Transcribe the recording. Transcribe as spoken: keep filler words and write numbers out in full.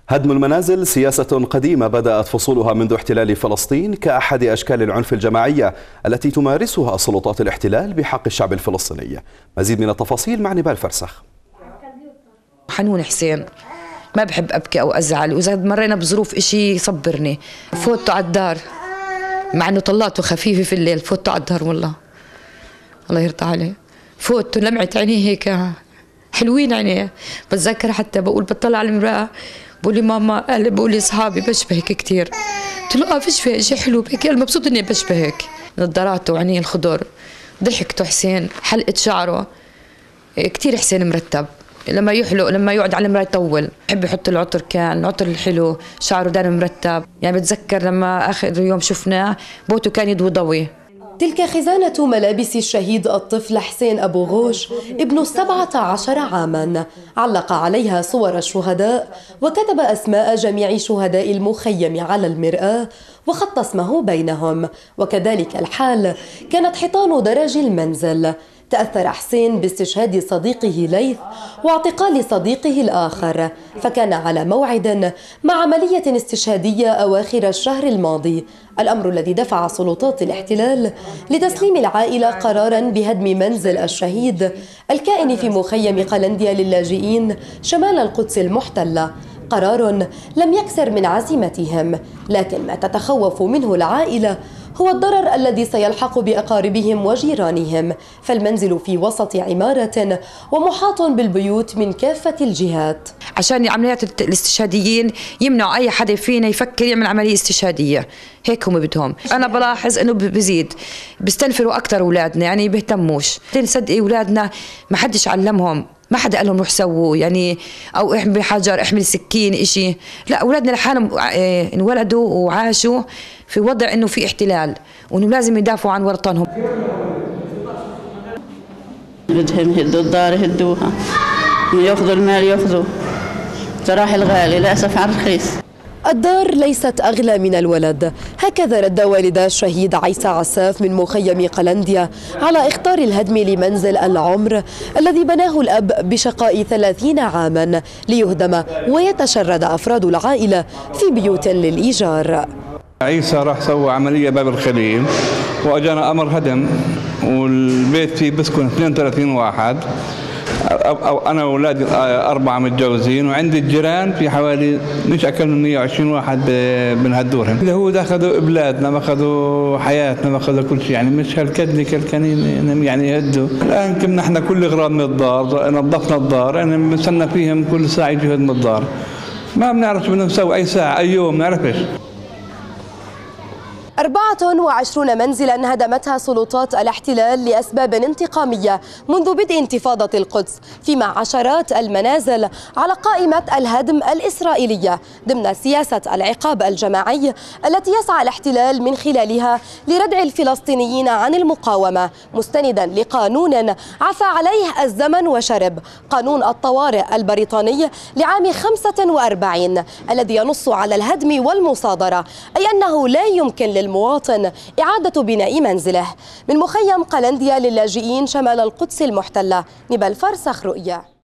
هدم المنازل سياسة قديمة بدأت فصولها منذ احتلال فلسطين كأحد أشكال العنف الجماعية التي تمارسها سلطات الاحتلال بحق الشعب الفلسطيني. مزيد من التفاصيل مع نبال فرسخ. حنون حسين، ما بحب أبكي أو أزعل، وإذا مرينا بظروف إشي يصبرني. فوتوا على الدار مع إنه طلعته خفيفة في الليل، فوتوا على الدار والله الله يرضى عليه. فوتوا لمعت عينيه هيك حلوين عينيه، بتذكر حتى بقول بطلع على المرآة بقول لي ماما، قال بقول لي اصحابي بشبهك كثير، قلت له اه بشبه شيء حلو بهيك، انا مبسوط اني بشبهك. نظاراته وعينيه الخضر، ضحكته حسين، حلقه شعره كثير حسين مرتب، لما يحلق لما يقعد على المرأة يطول، بحب يحط العطر، كان العطر الحلو، شعره دائما مرتب. يعني بتذكر لما اخر يوم شفناه بوته كان يضوي ضوي. تلك خزانة ملابس الشهيد الطفل حسين أبو غوش ابن السبعة عشر عاما، علق عليها صور الشهداء وكتب أسماء جميع شهداء المخيم على المرآة وخط اسمه بينهم. وكذلك الحال كانت حيطان درج المنزل. تأثر حسين باستشهاد صديقه ليث واعتقال صديقه الآخر، فكان على موعد مع عملية استشهادية أواخر الشهر الماضي، الأمر الذي دفع سلطات الاحتلال لتسليم العائلة قراراً بهدم منزل الشهيد الكائن في مخيم قلنديا للاجئين شمال القدس المحتلة. قرار لم يكسر من عزيمتهم، لكن ما تتخوف منه العائلة هو الضرر الذي سيلحق بأقاربهم وجيرانهم، فالمنزل في وسط عمارة ومحاط بالبيوت من كافة الجهات. عشان عمليات الاستشهاديين يمنعوا أي حدا فينا يفكر يعمل عملية استشهادية، هيك هم بدهم. أنا بلاحظ إنه بزيد بيستنفروا أكثر أولادنا، يعني بيهتموش. تصدقي أولادنا ما حدش علمهم، ما حدا قال لهم روح سووا يعني، او احمل حجر احمل سكين اشي، لا اولادنا لحالهم انولدوا وعاشوا في وضع انه في احتلال وانه لازم يدافعوا عن وطنهم. بدهم يهدوا الدار يهدوها، ياخذوا المال ياخذوا، صراحة الغالي للاسف على الرخيص. الدار ليست أغلى من الولد، هكذا رد والدا الشهيد عيسى عساف من مخيم قلنديا على إخطار الهدم لمنزل العمر الذي بناه الأب بشقاء ثلاثين عاما ليهدم ويتشرد أفراد العائلة في بيوت للإيجار. عيسى راح سوى عملية باب الخليل وأجانا أمر هدم، والبيت فيه بسكن اثنين وثلاثين واحد، أو أنا وأولادي أربعة متجوزين، وعندي الجيران في حوالي مش أقل من مئة وعشرين واحد بنهدورهم. اليهود أخذوا أبلادنا، ما أخذوا حياتنا، ما أخذوا كل شيء، يعني مش هالكدني كالكنين يعني يهدوا. الآن كنا احنا كل أغراض من الدار، نظفنا الدار، يعني بنستنى فيهم كل ساعة يجوا يهدموا الدار. ما بنعرف بدنا نسوي أي ساعة أي يوم، ما نعرفش. أربعة وعشرين منزلا هدمتها سلطات الاحتلال لأسباب انتقامية منذ بدء انتفاضة القدس، فيما عشرات المنازل على قائمة الهدم الإسرائيلية ضمن سياسة العقاب الجماعي التي يسعى الاحتلال من خلالها لردع الفلسطينيين عن المقاومة، مستندا لقانون عفى عليه الزمن وشرب، قانون الطوارئ البريطاني لعام خمسة وأربعين الذي ينص على الهدم والمصادرة، أي أنه لا يمكن المواطن إعادة بناء منزله. من مخيم قلنديا للاجئين شمال القدس المحتلة، نبال فرسخ، رؤيا.